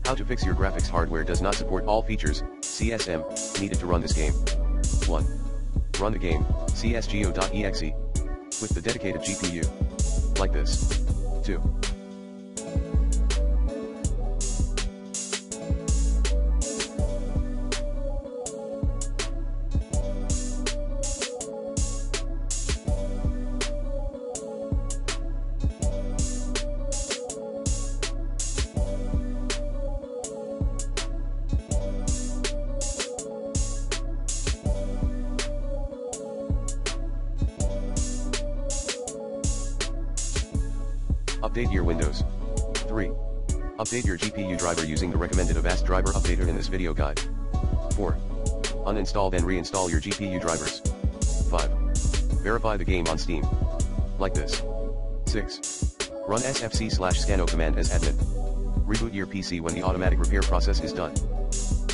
How to fix your graphics hardware does not support all features, CSM, needed to run this game. 1. Run the game, csgo.exe, with the dedicated GPU. Like this. 2. Update your Windows. 3. Update your GPU driver using the recommended Avast driver updater in this video guide. 4. Uninstall then reinstall your GPU drivers. 5. Verify the game on Steam. Like this. 6. Run sfc/scano command as admin. Reboot your PC when the automatic repair process is done.